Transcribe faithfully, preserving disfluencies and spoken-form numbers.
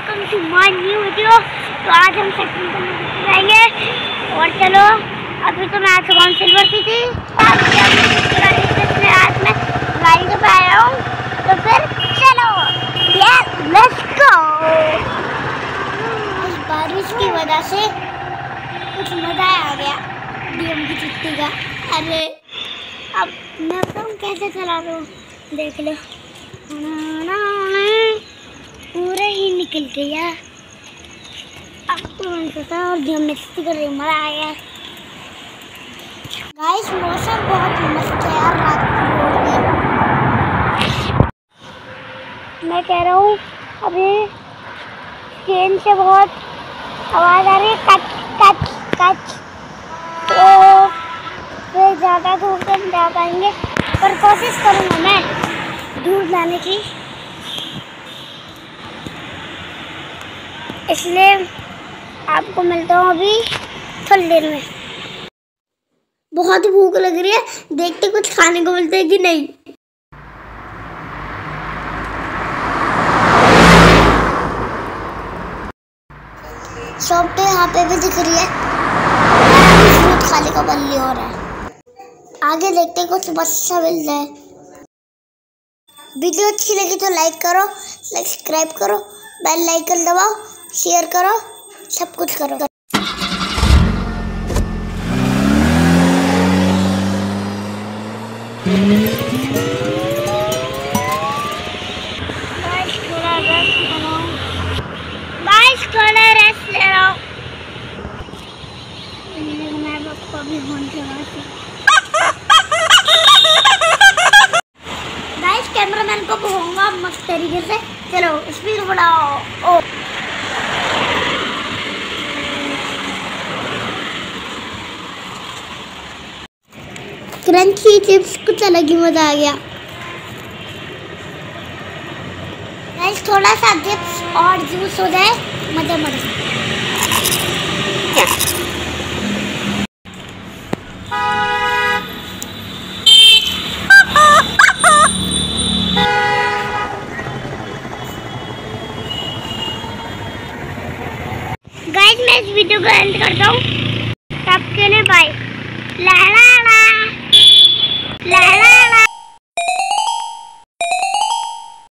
Welcome to my new video. तो आज हम सेटिंग करने जाएंगे और चलो अभी तो मैं आज कौन सिल्वर की थी आज मैं गाड़ी से आया हूँ तो फिर चलो लेट्स गो। इस बारिश की वजह से कुछ मजा आ गया डीएम की छुट्टी का। अरे अब मैं बताऊँ कैसे चला रहा हूँ, देख लो पूरा ही निकल गया। अब तो मैं सोचा और गेम मस्ती कर रही, मजा आया गाइस। मौसम बहुत मस्त है यार, रात को मैं कह रहा हूँ अभी ट्रेन से बहुत आवाज़ आ रही है, कच कच कच। तो फिर ज़्यादा दूर से नहीं जा पाएंगे पर कोशिश करूँगा मैं दूर जाने की, इसलिए आपको मिलता हूँ अभी थोड़ी देर में। बहुत ही भूख लग रही है, देखते कुछ खाने को मिलता है कि नहीं। शॉप तो यहाँ पे भी दिख रही है, फ्रूट खाने का मन नहीं हो रहा है। आगे देखते कुछ अच्छा मिल जाए। वीडियो अच्छी लगी तो लाइक करो, सब्सक्राइब करो, बेल आइकन दबाओ, शेयर करो, सब कुछ करो। गाइस थोड़ा रेस्ट ले रहा हूँ, मैं आपको अभी फोन गाइस कैमरामैन को कहूँगा मस्त तरीके से चलो स्पीड बढ़ाओ। ओ क्रंची चिप्स कुछ अलग ही मजा आ गया गाइस। थोड़ा सा चिप्स और जूस हो जाए मजा मजा। गाइस मैं इस वीडियो को एंड करता हूँ, सबके लिए बाय।